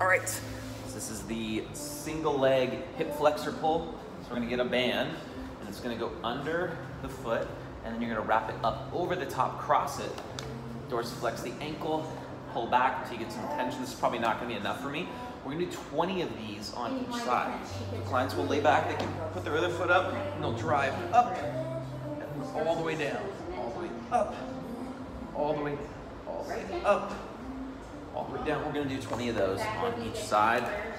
All right, so this is the single leg hip flexor pull. So we're gonna get a band and it's gonna go under the foot and then you're gonna wrap it up over the top, cross it, dorsiflex the ankle, pull back until you get some tension. This is probably not gonna be enough for me. We're gonna do 20 of these on each side. So clients will lay back, they can put their other foot up and they'll drive up and all the way down, all the way up, all the way, all the way up, all the way down. We're gonna do 20 of those on each side.